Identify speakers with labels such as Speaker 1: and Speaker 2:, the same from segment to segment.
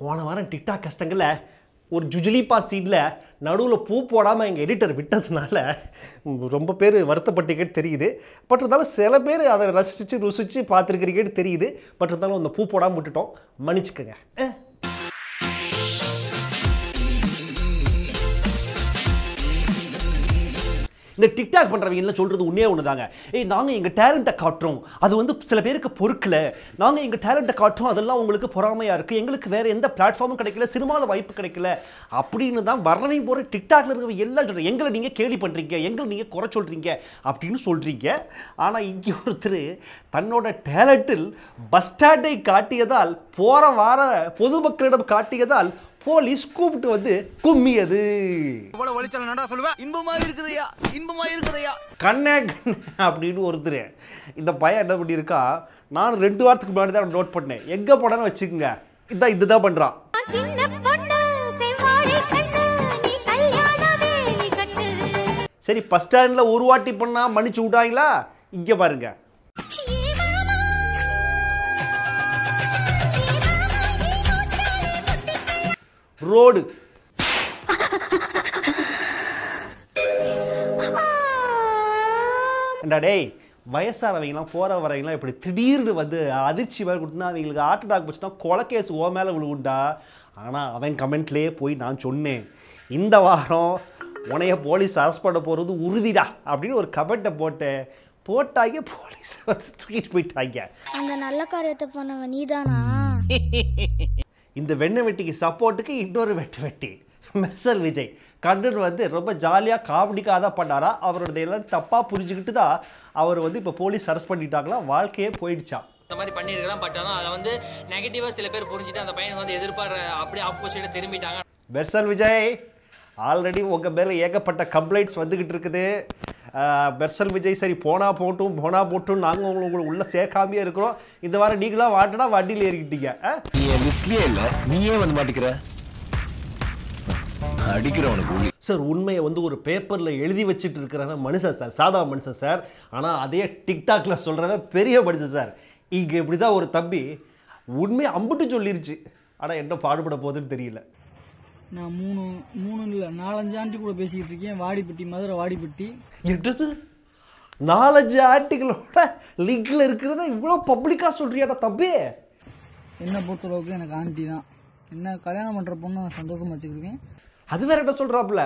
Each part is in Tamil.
Speaker 1: போன வாரம் டிக்டாக் கஷ்டங்கள்ல ஒரு ஜுஜிலிப்பா சீனில் நடுவில் பூ போடாமல் எங்கள் எடிட்டர் விட்டதுனால ரொம்ப பேர் வருத்தப்பட்டீங்கன்னு தெரியுது. பட் இருந்தாலும் சில பேர் அதை ருசித்து பார்த்துருக்கிறீங்கன்னு தெரியுது. பட் இருந்தாலும் அந்த பூ போடாமல் விட்டுட்டோம், மன்னிச்சுக்கோங்க. இந்த டிக்டாக் பண்ணுறவங்க எல்லாம் சொல்கிறது உண்மையே ஒன்று தாங்க. நாங்கள் எங்கள் டேலண்ட்டை காட்டுறோம், அது வந்து சில பேருக்கு பொறுக்கல. நாங்கள் எங்கள் டேலண்ட்டை காட்டுறோம், அதெல்லாம் உங்களுக்கு பொறாமையாக இருக்குது, எங்களுக்கு வேறு எந்த பிளாட்ஃபார்மும் கிடைக்கல, சினிமாவில் வாய்ப்பு கிடைக்கல அப்படின்னு தான் வரவையும் போகிற டிக்டாக்ல இருக்கிறவங்க எல்லாம் சொல்கிறேன். எங்களை நீங்கள் கேலி பண்ணுறீங்க, எங்களை நீங்கள் குறை சொல்கிறீங்க அப்படின்னு சொல்கிறீங்க. ஆனால் இங்கே ஒருத்தர் தன்னோட டேலண்டில் பஸ் ஸ்டாண்டை காட்டியதால், போகிற வார பொதுமக்களிடம் காட்டியதால் போலீஸ் கூப்பிட்டு வந்து கும்மியது. கண்ணே அப்படின்னு ஒருத்தர் இந்த பையன் என்ன பண்ணியிருக்கா, நான் 2 வாரத்துக்கு முன்னாடி தான் நோட் பண்ணேன். எங்கே போனான்னு வச்சுக்கோங்க, இதுதான் பண்ணுறான். சரி, பஸ் ஸ்டாண்டில் ஒரு வாட்டி பண்ணா மன்னிச்சு விட்டாங்களா? இங்கே பாருங்க, ரோடு டேய், வயசானவங்களாம் போகிற வரவங்களாம் இப்படி திடீர்னு வந்து அதிர்ச்சி மேலே கொடுத்தா அவங்களுக்கு ஹார்ட் அட்டாக் போச்சுன்னா கொலை கேஸ் ஓ மேலே விழுவுண்டா. ஆனால் அவன் கமெண்ட்லேயே போய் நான் சொன்னேன், இந்த வாரம் உனைய போலீஸ் அரெஸ்ட் பண்ண போகிறது உறுதிடா அப்படின்னு ஒரு கமெண்ட்டை போட்டாங்க. போலீஸ் வந்து தூக்கிட்டு போயிட்டாங்க.
Speaker 2: அந்த நல்ல காரியத்தை பண்ணவன் நீதானா?
Speaker 1: இந்த வெண்ணெய் வெட்டிக்கு சப்போர்ட்டுக்கு இன்னொரு வெட்டி மெர்சல் விஜய் கண்ணன் வந்து ரொம்ப ஜாலியாக காமெடிக்காக தான் பண்ணாரா. அவரோட எல்லாம் தப்பாக புரிஞ்சுக்கிட்டு தான் அவர் வந்து இப்போ போலீஸ் அரெஸ்ட் பண்ணிட்டாங்களா, வாழ்க்கையே போயிடுச்சா.
Speaker 3: இந்த மாதிரி பண்ணியிருக்கலாம். பட் ஆனால் அதை வந்து நெகட்டிவாக சில பேர் புரிஞ்சுட்டு அந்த பையனுக்கு வந்து எதிர்பார்க்க அப்படியே ஆப்போசிட்டாக திரும்பிட்டாங்க.
Speaker 1: மெர்சல் விஜய், ஆல்ரெடி உங்கள் மேலே ஏகப்பட்ட கம்ப்ளைண்ட்ஸ் வந்துக்கிட்டு இருக்குது. மெர்சல் விஜய் சரி போனா போட்டும் நாங்கள் உங்களுக்கு உள்ள சேர்க்காமையே இருக்கிறோம். இந்த வாரம் நீங்களாம் வாட்டினா வண்டியில் ஏறிக்கிட்டீங்க.
Speaker 4: நீயே வந்து மாட்டிக்கிற அடிக்கிறவனுக்கு
Speaker 1: சார், உண்மையை வந்து ஒரு பேப்பரில் எழுதி வச்சுட்டு இருக்கிறவன் மனுஷன் சார், சாதா மனுஷன் சார். ஆனால் அதே டிக்டாக்ல சொல்கிறவன் பெரிய மனுஷன் சார். இங்கே இப்படி தான் ஒரு தம்பி உண்மையை அம்புட்டு சொல்லிருச்சு. ஆனால் என்ன பாடுபட போகுதுன்னு தெரியல.
Speaker 5: நான் 3 இல்லை 4-5 ஆண்டி கூட பேசிக்கிட்டு இருக்கேன். வாடிப்பட்டி, மதுரை வாடிப்பட்டி.
Speaker 1: எடுத்து 4-5 ஆண்டிகளோட லிங்கில் இருக்கிறத இவ்வளோ பப்ளிக்காக சொல்கிறியாடா தம்பி?
Speaker 5: என்னை பொறுத்தளவுக்கு எனக்கு ஆண்டி தான். என்ன கல்யாணம் பண்ணுற பொண்ணு நான் சந்தோஷமாக வச்சுக்கிருக்கேன்.
Speaker 1: அது வேற என்ன சொல்கிறாப்புல,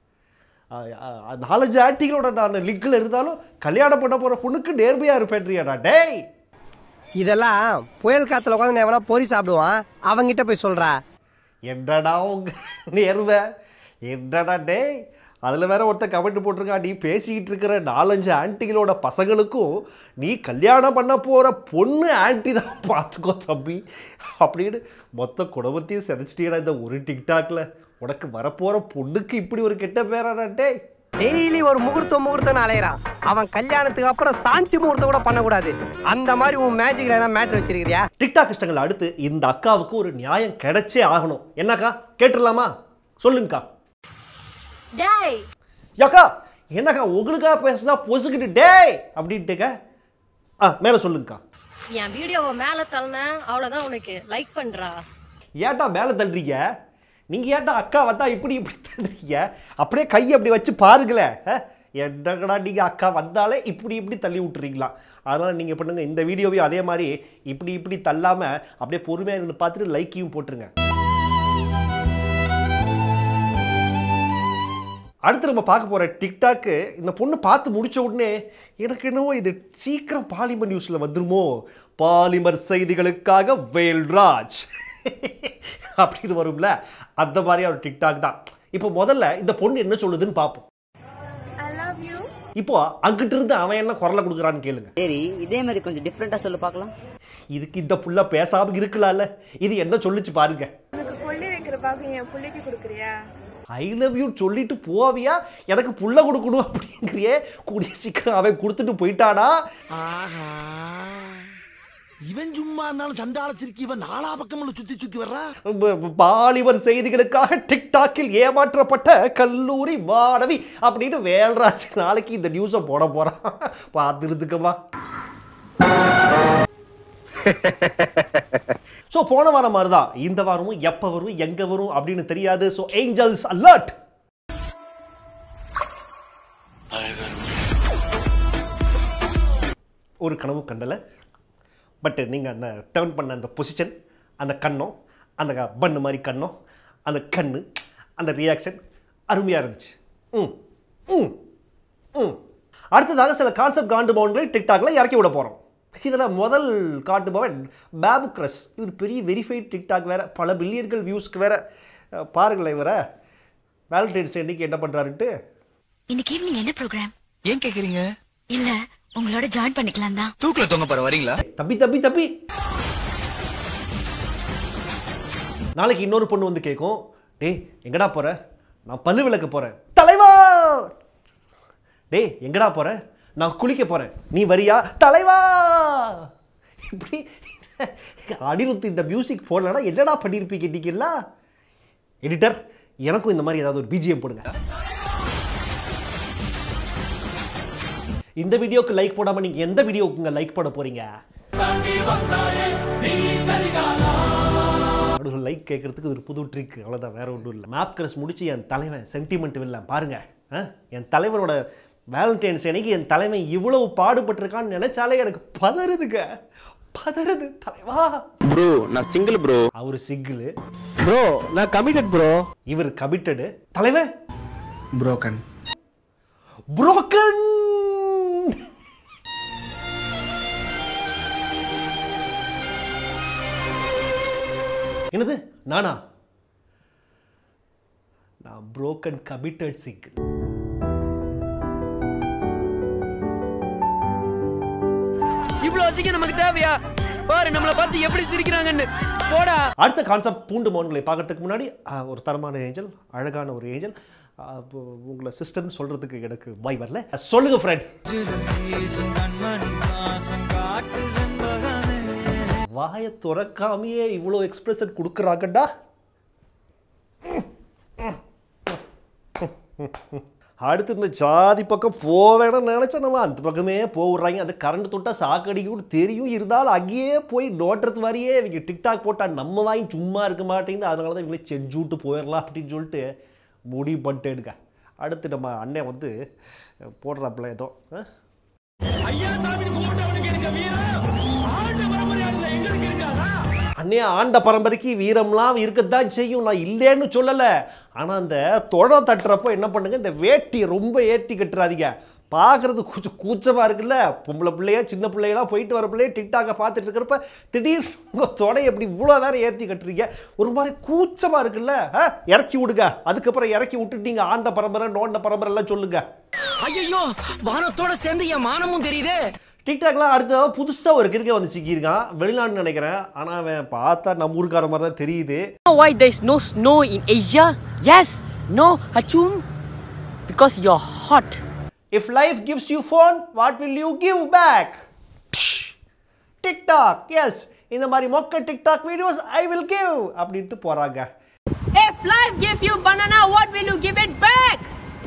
Speaker 1: 4-5 ஆண்டிகளோட நான் லிங்கில் இருந்தாலும் கல்யாணம் பண்ண போகிற பொண்ணுக்கு நேர்மையாக இருப்பேன்றியாடா டேய்.
Speaker 6: இதெல்லாம் புயல் காத்துல உட்காந்து எவனா பொறி சாப்பிடுவான், அவங்கிட்ட போய் சொல்றா.
Speaker 1: என்னடா உங்க நேர்வை, என்னடா டேய். அதில் வேற ஒருத்தர் கமெண்ட் போட்டிருக்கா, நீ பேசிக்கிட்டு இருக்கிற 4-5 ஆண்டிகளோட பசங்களுக்கும் நீ கல்யாணம் பண்ண போகிற பொண்ணு ஆண்டி தான், பார்த்துக்கோ தம்பி அப்படின்னு மொத்த குடும்பத்தையும் செதைச்சிட்டீடா இந்த ஒரு டிக்டாக்ல. உனக்கு வரப்போகிற பொண்ணுக்கு இப்படி ஒரு கெட்ட பேராடா டேய்.
Speaker 6: டெய்லி ஒரு முகூர்த்தம் அலையறான். அவன் கல்யாணத்துக்கு அப்புறம் சாந்தி முகூர்த்தம் கூட பண்ணக்கூடாது. அந்த மாதிரி உன் மேஜிக்ல என்ன மேட்டர் வச்சிருக்கிறியா?
Speaker 1: டிக்டாக் கஷ்டங்கள் அடுத்து இந்த அக்காவுக்கு ஒரு நியாயம் கிடைச்சே ஆகணும். என்னக்கா கேட்டுடலாமா? சொல்லுங்கக்கா.
Speaker 7: டேய்
Speaker 1: யாக்கா, என்னக்கா உங்களுக்காக பேசினா பொசுக்கிட்டு டேய் அப்படின்ட்டுக்க. மேலே சொல்லுங்கக்கா.
Speaker 7: என் வீடியோவை மேலே தள்ளன அவ்வளோதான், உனக்கு லைக் பண்ணுறா.
Speaker 1: ஏட்டா மேலே தள்ளுறீங்க நீங்கள்? ஏட்டா அக்கா வந்தா இப்படி தள்ளுறீங்க? அப்படியே கையை அப்படி வச்சு பாருங்களேன். என்னங்கடா நீங்கள் அக்கா வந்தாலே இப்படி தள்ளி விட்டுறீங்களா? அதனால் நீங்கள் பண்ணுங்க, இந்த வீடியோவையும் அதே மாதிரி இப்படி தள்ளாமல் அப்படியே பொறுமையாக இருந்து பார்த்துட்டு லைக்கையும் போட்டுருங்க. அடுத்து நம்ம பார்க்க போகிற டிக்டாக்கு இந்த பொண்ணு பார்த்து முடித்த உடனே எனக்கு என்னவோ இது சீக்கிரம் பாலிமர் நியூஸில் வந்துருமோ, பாலிமர் செய்திகளுக்காக வேல்ராஜ் அப்படின்னு வரும்ல, அந்த மாதிரி ஒரு டிக்டாக் தான். இப்போ முதல்ல இந்த பொண்ணு என்ன சொல்லுதுன்னு பார்ப்போம். இப்போ அங்கிட்டு இருந்து அவன் என்ன குரலை கொடுக்குறான்னு கேளுங்க.
Speaker 8: சரி, இதே மாதிரி கொஞ்சம் டிஃப்ரெண்டா சொல்லு பார்க்கலாம்.
Speaker 1: இதுக்கு இந்த புள்ள பேசாம இருக்கலாம்ல, இது என்ன சொல்லிச்சு பாருங்க. ஐ லவ் யூ சொல்லிட்டு போவியா, எனக்கு புள்ள கொடுக்கணும் அப்படிங்கிறியே, கூடிய சீக்கிரம் அவன் கொடுத்துட்டு போயிட்டானா.
Speaker 4: இவன் சும்மா இருந்தாலும் சண்டாளத்திற்கு இவன் 4 பக்கம் சுத்தி வர்றா.
Speaker 1: பாலிமர் செய்திகளுக்காக டிக்டாக்கில் ஏமாற்றப்பட்ட கல்லூரி மாணவி அப்படின்னு வேல்ராஜ் நாளைக்கு இந்த நியூஸை போட போறான், பார்த்துருந்துக்கமா. ஸோ போன வாரம் மாதிரி தான் இந்த வாரமும் எப்போ வரும் எங்கே வரும் அப்படின்னு தெரியாது. So angels alert. ஒரு கனவு கண்டல, பட் நீங்கள் அந்த டர்ன் பண்ண அந்த பொசிஷன், அந்த கண்ணம், அந்த பண்ணு மாதிரி கண்ணம், அந்த கண்ணு, அந்த ரியாக்ஷன் அருமையாக இருந்துச்சு. அடுத்ததாக சில கான்செப்ட் காண்டு பவுண்டரை டிக்டாக்ல இறக்கி விட போகிறோம். இதில் முதல் காட்டுபவன் பாபு கிரஸ். இவர் பெரிய வெரிஃபைட் டிக்டாக் வேறு, பல பில்லியன்கள் வியூஸ்க்கு வேறு. பாருங்களேன் இவரை வேலண்டைன்ஸ் டே இன்னைக்கு என்ன பண்ணுறாருன்ட்டு.
Speaker 9: இன்னைக்கு ஈவினிங் என்ன ப்ரோக்ராம்?
Speaker 10: ஏன் கேட்குறீங்க?
Speaker 9: இல்ல உங்களோட ஜாயின் பண்ணிக்கலாம் தான்.
Speaker 10: தூக்குல தொங்க போற வரீங்களா?
Speaker 1: தப்பி தப்பி தப்பி. நாளைக்கு இன்னொரு பொண்ணு வந்து கேட்கும், டேய் எங்கடா போற? நான் பல்லு விளக்க போறேன். தலைவா! டேய் எங்கடா போற? நான் குளிக்க போறேன். நீ வரியா? தலைவா! இப்படி அடிருத்து இந்த மியூசிக் போடலன்னா என்னடா பண்ணியிருப்பீங்க கேட்டீங்களா? எடிட்டர், எனக்கும் இந்த மாதிரி ஏதாவது ஒரு பிஜிஎம் போடுங்க. இந்த வீடியோக்கு லைக் போடாம நீங்க எந்த வீடியோக்குங்க லைக் போட போறீங்க? லைக் கேட்கறதுக்கு ஒரு புது ட்ரிக், அவ்வளோதான், வேற ஒன்றும் இல்லை. மேப் கிரஸ் முடிச்சு என் தலைவன் சென்டிமெண்ட் இல்லை பாருங்க. என் தலைவனோட வேலண்டைன்ஸ் அன்னைக்கு என் தலைவன் இவ்வளவு பாடுபட்டிருக்கான்னு நினைச்சாலே எனக்கு பதறுதுங்க, பதறுது. தலைவா
Speaker 11: ப்ரோ, நான் சிங்கிள் ப்ரோ.
Speaker 1: அவரு சிங்கிள்
Speaker 11: ப்ரோ, நான் கமிட்டட் ப்ரோ.
Speaker 1: இவர் கமிட்டடு. தலைவன்
Speaker 11: புரோக்கன்.
Speaker 1: புரோக்கன். என்னது நானா? நான் புரோக்கன் கமிட்டட் சிங்கிள்.
Speaker 6: இவ்வளவு அசிங்கம் நமக்கு தேவையா? பாரு நம்மள பார்த்து எப்படி சிரிக்கிறாங்கன்னு. போடா.
Speaker 1: அடுத்த கான்செப்ட் பூண்டு மோன்களை பார்க்கறதுக்கு முன்னாடி ஒரு தரமான ஏஞ்சல், அழகான ஒரு ஏஞ்சல், உங்களை சிஸ்டர்னு சொல்றதுக்கு எனக்கு வாய் வரல. சொல்லுங்க ஃப்ரெண்ட். வாயை துறக்காமையே இவ்வளோ எக்ஸ்பிரஷன் கொடுக்குறாங்கடா. அடுத்து இந்த ஜாதி பக்கம் போவேன்னு நினச்சா நம்ம அந்த பக்கமே போடுறாங்க. அந்த கரண்ட் தொட்டா சாக்கடிக்கு கூட தெரியும், இருந்தாலும் அங்கேயே போய் நோட்டுறது மாதிரியே இவங்க டிக்டாக் போட்டால் நம்ம வாங்கி சும்மா இருக்க மாட்டேங்குது. அதனால தான் இவங்களே செஞ்சு விட்டு போயிடலாம் அப்படின்னு சொல்லிட்டு முடிவு பண்ணிட்டு எடுக்க. அடுத்து நம்ம அண்ணன் வந்து போடுறாப்புல ஏதோ அண்ணே, ஆண்ட பரம்பரைக்கு வீரம்லாம் இருக்கத்தான் செய்யும், நான் இல்லைன்னு சொல்லலை. ஆனால் அந்த தொட தட்டுறப்போ என்ன பண்ணுங்க, இந்த வேட்டி ரொம்ப ஏற்றி கட்டுறாதீங்க. பார்க்குறது கொஞ்சம் கூச்சமாக இருக்குல்ல. பொம்பளை பிள்ளையா சின்ன பிள்ளையெல்லாம் போயிட்டு வர பிள்ளைய டிக்டாக்கை பார்த்துட்டு இருக்கிறப்ப திடீர்னு உங்கள் தொடை எப்படி இவ்வளோ வேற ஏற்றி கட்டுறீங்க, ஒரு மாதிரி கூச்சமாக இருக்குல்ல. இறக்கி விடுங்க. அதுக்கப்புறம் இறக்கி விட்டுட்டு நீங்கள் ஆண்ட பரம்பரை நோண்ட பரம்பரை எல்லாம் சொல்லுங்க.
Speaker 6: ஐயோ, வானத்தோட சேர்ந்து என் மானமும் தெரியுது.
Speaker 1: டிக்டாக்லாம் அடுத்ததாக புதுசாக ஒரு கிரிக்கெட் வந்து சிக்கியிருக்கான், வெளிநாடுன்னு நினைக்கிறேன். ஆனால் அவன் பார்த்தா நம்ம ஊருக்கார மாதிரி தான் தெரியுது.
Speaker 6: Why there is no snow in Asia? Yes, no, Hachum, because you're hot.
Speaker 1: If life gives you phone, what will you give back? TikTok, yes. இந்த மாதிரி மொக்க TikTok videos I will give அப்படின்ட்டு போறாங்க.
Speaker 12: If life gives you banana, what will you give it back?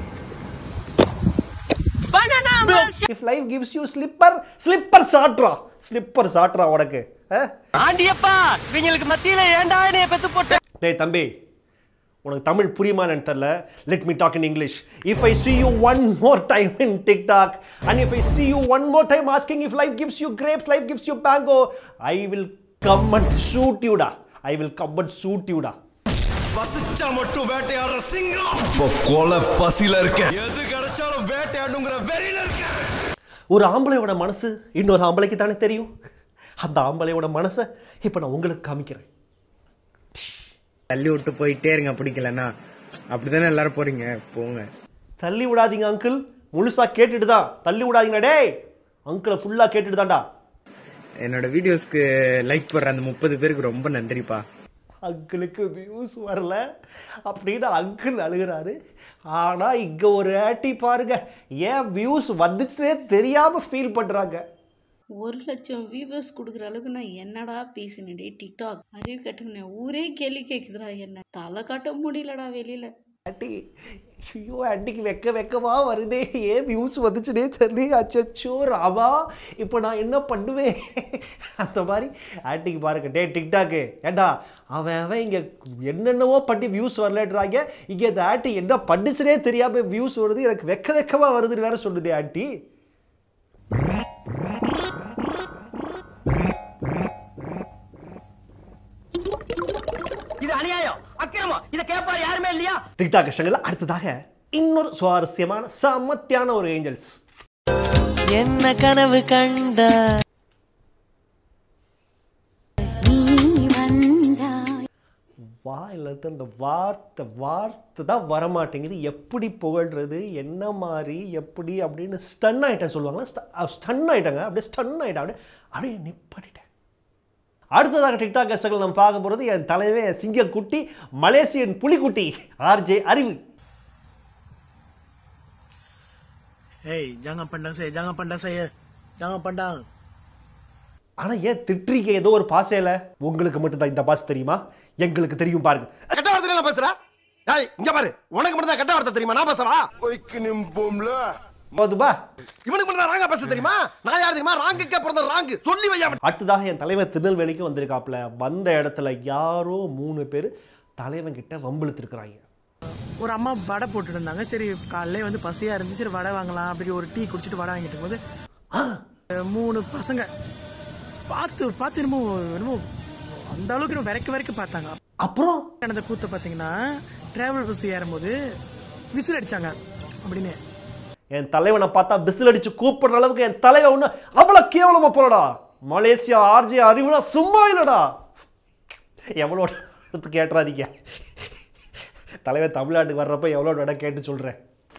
Speaker 12: Banana.
Speaker 1: If life gives you slipper, slipper சாட்றா, slipper சாட்றா உனக்கு.
Speaker 6: ஆண்டியப்பா, இவங்களுக்கு மத்தியில ஏன்டா என்னைய பெத்து போட்ட?
Speaker 1: டேய் தம்பி, உனக்கு தமிழ் புரியுமான்னு தெரியல. Let me talk in English. If I see you one more time in TikTok and if I see you one more time asking if life gives you grapes, life gives you mango, I will come and shoot you da. I will come and shoot you da.
Speaker 10: பசிச்சா மட்டும் வேட்டையாடுற சிங்கம். இப்போ கொலை பசில இருக்க. எது கிடைச்சாலும் வேட்டையாடுங்கற வெறியில இருக்க.
Speaker 1: ஒரு ஆம்பளையோட மனசு இன்னொரு ஆம்பளைக்கு தானே தெரியும். அந்த ஆம்பளையோட மனசை இப்போ நான் உங்களுக்கு காமிக்கிறேன்.
Speaker 13: தள்ளி விட்டு போயிட்டே இருங்க, பிடிக்கலன்னா அப்படித்தானே எல்லாரும் போறீங்க, போங்க.
Speaker 1: தள்ளி விடாதீங்க அங்கிள், முழுசா கேட்டுட்டு தான் தள்ளி விடாதீங்க. டேய் அங்கிளை ஃபுல்லா கேட்டுட்டு தான்டா.
Speaker 13: என்னோட வீடியோஸ்க்கு லைக் போடுற அந்த 30 பேருக்கு ரொம்ப நன்றிப்பா.
Speaker 1: அங்கிளுக்கு வியூஸ் வரல அப்படின்னு அங்கிள் அழுகிறாரு. ஆனா இங்க ஒரு ஆட்டி பாருங்க, ஏன் வியூஸ் வந்துச்சுன்னே தெரியாம ஃபீல் பண்றாங்க.
Speaker 14: 1,00,000 வியூவர்ஸ் கொடுக்குற அளவுக்கு நான் என்னடா பேசினே டிக்டாக் அறிவு கட்டுங்க. ஊரே கேள்வி கேட்குதுடா, என்ன தலை காட்ட முடியலடா வெளியில.
Speaker 1: ஆண்டி ஐயோ ஆண்டிக்கு வெக்கமா வருதே, ஏன் வியூஸ் வந்துச்சுனே தெரியல. அச்சோ ராமா, இப்போ நான் என்ன பண்ணுவேன்? அந்த மாதிரி ஆண்டிக்கு பாருங்க. டே டிக்டாக்கு ஏண்டா அவன் இங்கே என்னென்னவோ பண்ணி வியூஸ் வரலன்றாங்க, இங்கே இந்த ஆண்டி என்ன பண்ணுச்சுனே தெரியாமல் வியூஸ் வருது, எனக்கு வெக்கமாக வருதுன்னு வேற சொல்லுது ஆண்டி.
Speaker 6: இது அநியாயம், அக்கிரமம், இத கேட்பா யாருமே இல்லையா?
Speaker 1: டிக்டாக் கஷ்டங்கள். அடுத்ததாக இன்னொரு சுவாரஸ்யமான சமத்தியான ஒரு ஏஞ்சல்ஸ்.
Speaker 15: என்ன கனவு கண்ட
Speaker 1: வாயில அந்த வார்த்தை தான் வரமாட்டேங்குது. எப்படி புகழ்றது, என்ன மாதிரி, எப்படி அப்படின்னு ஸ்டன் ஆகிட்டேன் சொல்லுவாங்களா, ஸ்டன் ஆகிட்டாங்க. அப்படியே ஸ்டன் ஆகிட்டேன், அப்படியே நிப்பாட்டிட்டேன். அடுத்ததாக டிக்டாக் கஷ்டங்கள் நம்ம பார்க்க போகிறது என் தலைவன் சிங்கக்குட்டி, மலேசியன் புலிக்குட்டி ஆர்ஜே அறிவு.
Speaker 4: ஏய் jangan pandang saya.
Speaker 1: ஆனா ஏன் திட்டுறீங்க? ஏதோ ஒரு பாசையில உங்களுக்கு மட்டும் தான் இந்த பாசை தெரியுமா? எங்களுக்கு தெரியும் பாருங்க.
Speaker 10: கெட்ட வார்த்தையில பேசுற? டேய் இங்க பாரு, உனக்கு மட்டும் தான் கெட்ட வார்த்தை தெரியுமா? நான் பேசவா? ஒய்க்கு நிம்போம்ல
Speaker 1: போதுபா.
Speaker 10: இவனுக்கு மட்டும் ராங்கா பேச தெரியுமா? நான் யார் தெரியுமா? ராங்குக்கே பிறந்த ராங்கு சொல்லி வையா.
Speaker 1: அடுத்ததாக என் தலைவர் திருநெல்வேலிக்கு வந்திருக்காப்ல. வந்த இடத்துல யாரோ 3 பேர் தலைவன் கிட்ட வம்பிழுத்துருக்குறாங்க.
Speaker 5: ஒரு அம்மா வடை போட்டுட்டு இருந்தாங்க. சரி காலையிலே வந்து பசியா இருந்துச்சு, சரி வடை வாங்கலாம் அப்படி ஒரு டீ குடிச்சிட்டு வடை வாங்கிட்டு போது 3 பசங்க பார்த்து என்னமோ அந்த அளவுக்கு வரைக்கும் பார்த்தாங்க.
Speaker 1: அப்புறம்
Speaker 5: அந்த கூத்த பாத்தீங்கன்னா டிராவல் பஸ் ஏறும்போது விசில் அடிச்சாங்க அப்படின்னு.
Speaker 1: என் தலைவனை பார்த்தா விசில் அடிச்சு கூப்பிடுற அளவுக்கு என் தலைவன் ஒண்ணு அவ்வளவு கேவலமா போலடா. மலேசியா ஆர்ஜே அறிவுனா சும்மா இல்லடா. எவ்வளோ கேட்டுறாதீங்க. தலைவர் தமிழ்நாட்டுக்கு வர்றப்ப எவ்வளோ இடம் கேட்டு சொல்றேன்.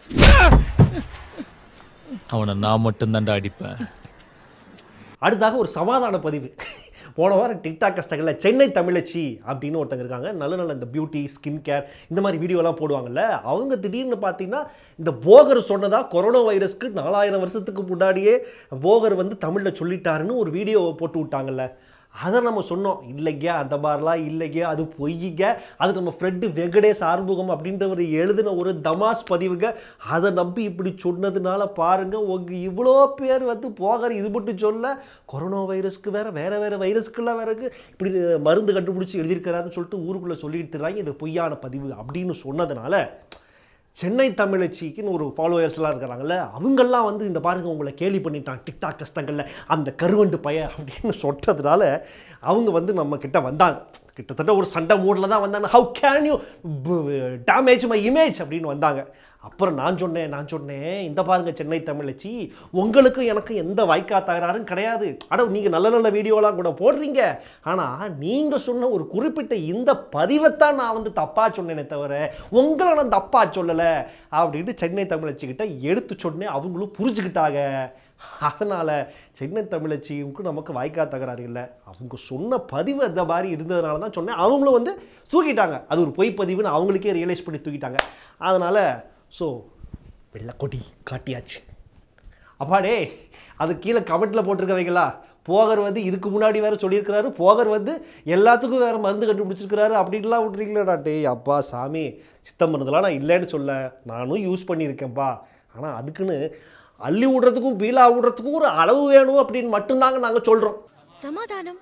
Speaker 16: அவனை நான் மட்டும் தான்டா அடிப்பேன்.
Speaker 1: அடுத்தாக ஒரு சமாதான பதிவு. போன வாரம் டிக்டாக் கஷ்டங்களில் சென்னை தமிழச்சி அப்படின்னு ஒருத்தங்க இருக்காங்க. நல்ல இந்த பியூட்டி ஸ்கின் கேர் இந்த மாதிரி வீடியோலாம் போடுவாங்கல்ல. அவங்க திடீர்னு பார்த்தீங்கன்னா இந்த போகர் சொன்னதா கொரோனா வைரஸ்க்கு 4000 வருஷத்துக்கு முன்னாடியே போகர் வந்து தமிழில் சொல்லிட்டாருன்னு ஒரு வீடியோ போட்டு விட்டாங்கல்ல. அதை நம்ம சொன்னோம், இல்லைங்க அந்த மாதிரிலாம் இல்லைங்க, அது பொய்யுங்க, அது நம்ம ஃப்ரெண்டு வெங்கடேஷ் ஆறுமுகம் அப்படின்றவர் எழுதின ஒரு தமாஸ் பதிவுங்க. அதை நம்பி இப்படி சொன்னதுனால பாருங்கள், உங்கள் இவ்வளோ பேர் வந்து போகிற இது மட்டும் சொல்ல கொரோனா வைரஸ்க்கு வேறு வைரஸ்க்குலாம் வேறு இப்படி மருந்து கண்டுபிடிச்சி எழுதியிருக்கிறாருன்னு சொல்லிட்டு ஊருக்குள்ளே சொல்லிட்டு இருக்காங்க. இது பொய்யான பதிவு அப்படின்னு சொன்னதுனால சென்னை தமிழச்சிக்குன்னு ஒரு ஃபாலோவர்ஸ்லாம் இருக்கிறாங்கல்ல, அவங்கெல்லாம் வந்து இந்த பாருங்க உங்களை கேலி பண்ணிட்டான் டிக்டாக் கஷ்டங்களில் அந்த கருவண்டு பைய அப்படின்னு சொன்னதுனால அவங்க வந்து நம்ம கிட்ட வந்தாங்க. கிட்டத்தட்ட ஒரு சண்டை மூடில் தான் வந்தாங்க. How can you damage my image அப்படின்னு வந்தாங்க. அப்புறம் நான் சொன்னேன் இந்த பாருங்க சென்னை தமிழச்சி, உங்களுக்கு எனக்கு எந்த வாய்க்கா தகராறும் கிடையாது. நீங்கள் நல்ல வீடியோலாம் கூட போடுறீங்க, ஆனால் நீங்கள் சொன்ன ஒரு குறிப்பிட்ட இந்த பதிவைத்தான் நான் வந்து தப்பாக சொன்னேனே தவிர உங்களை நான் தப்பாக சொல்லலை அப்படின்னு சென்னை தமிழச்சிக்கிட்ட எடுத்து சொன்னேன். அவங்களும் புரிஞ்சுக்கிட்டாங்க. அதனால் சென்னை தமிழச்சிக்கு நமக்கு வாய்க்கா தகராறு இல்லை. அவங்க சொன்ன பதிவு அந்த மாதிரி இருந்ததுனால தான் சொன்னேன். அவங்களும் வந்து தூக்கிட்டாங்க, அது ஒரு பொய் பதிவுன்னு அவங்களுக்கே ரியலைஸ் பண்ணி தூக்கிட்டாங்க. அதனால் ஸோ வெள்ளக்கொடி காட்டியாச்சு. அப்பாடே அது கீழே கமெண்ட்டில் போட்டிருக்கவைங்களா, போகர் வந்து இதுக்கு முன்னாடி வேறு சொல்லியிருக்கிறாரு, போகர் வந்து எல்லாத்துக்கும் வேறு மருந்து கண்டுபிடிச்சிருக்கிறாரு அப்படின்லாம் விட்றீங்களா? டேய் அப்பா சாமி, சித்த மருந்துலாம் நான் இல்லைன்னு சொல்ல, நானும் யூஸ் பண்ணியிருக்கேன்ப்பா. ஆனால் அதுக்குன்னு அள்ளி விடுறதுக்கும் பீலா விடுறதுக்கும் ஒரு அளவு வேணும் அப்படின்னு மட்டும்தாங்க நாங்கள் சொல்கிறோம்.
Speaker 9: சமாதானம்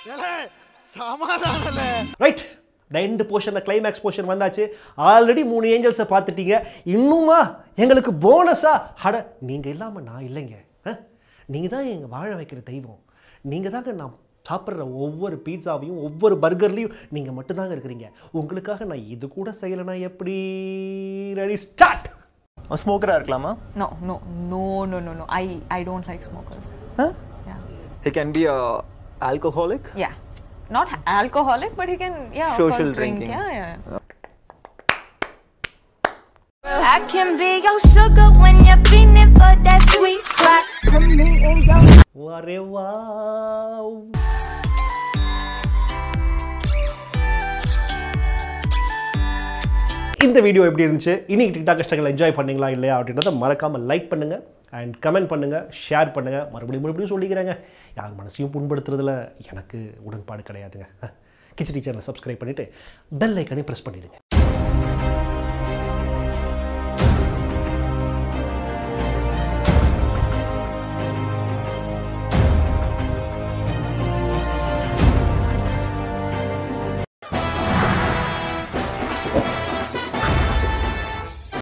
Speaker 1: right. The end portion, the climax portion வந்தாச்சு. ஆல்ரெடி 3 ஏஞ்சல்ஸை பார்த்துட்டீங்க. இன்னுமா எங்களுக்கு போனஸா? நீங்கள் இல்லாமல் நான் இல்லைங்க. நீங்கள் தான் எங்கள் வாழ வைக்கிற தெய்வம். நீங்கள் தாங்க நான் சாப்பிட்ற ஒவ்வொரு பீட்சாவையும் ஒவ்வொரு பர்கர்லையும் நீங்கள் மட்டும்தாங்க இருக்கிறீங்க. உங்களுக்காக நான் இது கூட செய்யலைன்னா எப்படி? Ready start.
Speaker 11: ஸ்மோக்கரா இருக்கலாமா?
Speaker 17: No. I don't like smokers.
Speaker 11: Huh?
Speaker 17: Yeah.
Speaker 11: He can be a alcoholic?
Speaker 17: Yeah. Not alcoholic, but he can, yeah,
Speaker 11: social
Speaker 17: of course, drink.
Speaker 11: drinking.
Speaker 17: Yeah.
Speaker 2: I can be your sugar when you're feeling for that sweet spot.
Speaker 1: அரே வாவ். இந்த வீடியோ எப்படி இருந்துச்சு? இன்னைக்கு டிக்டாக் கஷ்டங்களை என்ஜாய் பண்ணீங்களா இல்லையா அப்படின்றத மறக்காமல் லைக் பண்ணுங்கள் அண்ட் கமெண்ட் பண்ணுங்கள், ஷேர் பண்ணுங்கள். மறுபடியும் சொல்லிக்கிறேங்க, யார் மனசையும் புண்படுத்துறதுல எனக்கு உடன்பாடு கிடையாதுங்க. கிச்சடி சேனலை சப்ஸ்கிரைப் பண்ணிவிட்டு பெல் ஐக்கனை ப்ரெஸ் பண்ணிவிடுங்க.